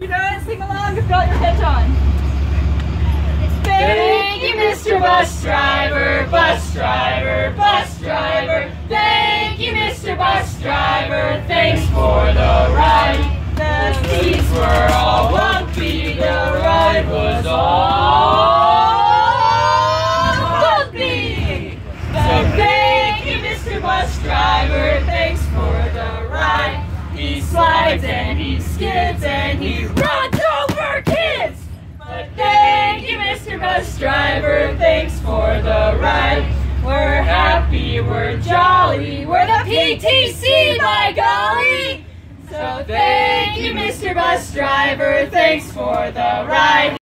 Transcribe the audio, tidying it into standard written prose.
You know it, sing along, you've got your head on. Thank you, Mr. Bus Driver, Bus Driver, Bus Driver. Thank you, Mr. Bus Driver, thanks for the ride. The seats were all bumpy, the ride was all bumpy. So thank you, Mr. Bus Driver, thanks for the ride. He slides and he skids and he runs over kids. But thank you, Mr. Bus Driver, thanks for the ride. We're happy, we're jolly, we're the PTC, by golly. So thank you, Mr. Bus Driver, thanks for the ride.